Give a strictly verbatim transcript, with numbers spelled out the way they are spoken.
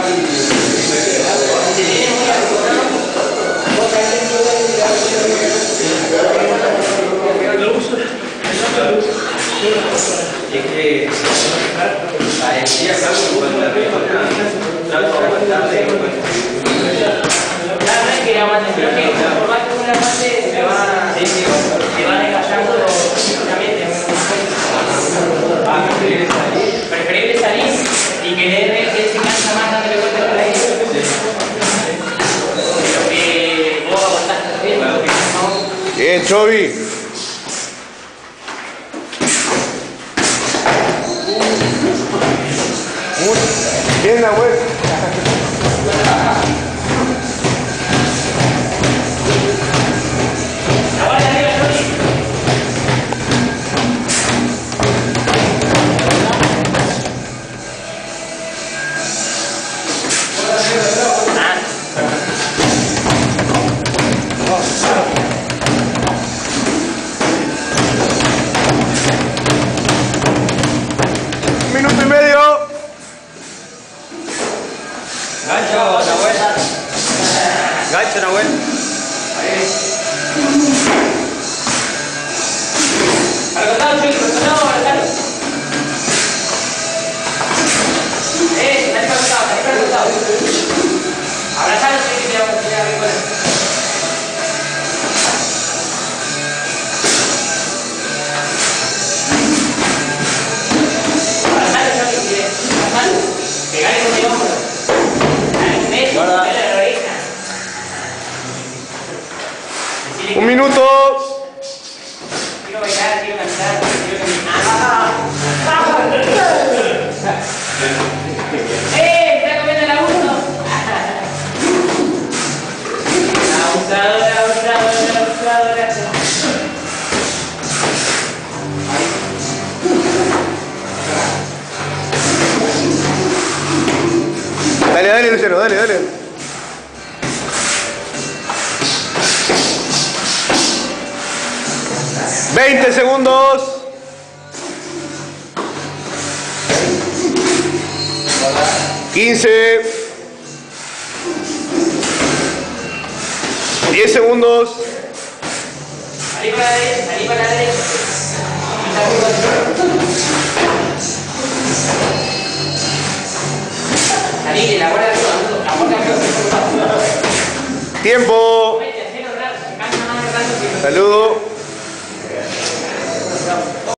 Preferible salir y que le dé que se cansa más dándole vueltas por ahí. Pero que vos aguantaste bien, lo que no. Bien, Chobi. Bien, Nahuel. Un minuto y medio. Gancho, Nahuel. Gancho, Nahuel. Al costado, chico, al costado, abrazalo. Eh, salí para el costado, salí para el costado. Abrazalo, chico, y te vamos a tirar arriba. Abrazalo, chico, y abrazalo. Pegale con el hombro. Dale un beso, dale la oreja. Un minuto. Quiero bailar, quiero cantar, quiero caminar. ¡Eh! ¡Está comiendo el abuso! Abusadora, abusadora, abusadora. Dale, dale, Luciano, dale, dale. veinte segundos. quince. diez segundos. Salí para la derecha, salí para la derecha. Salí, que la guarda de la guarda de Tiempo. Saludo.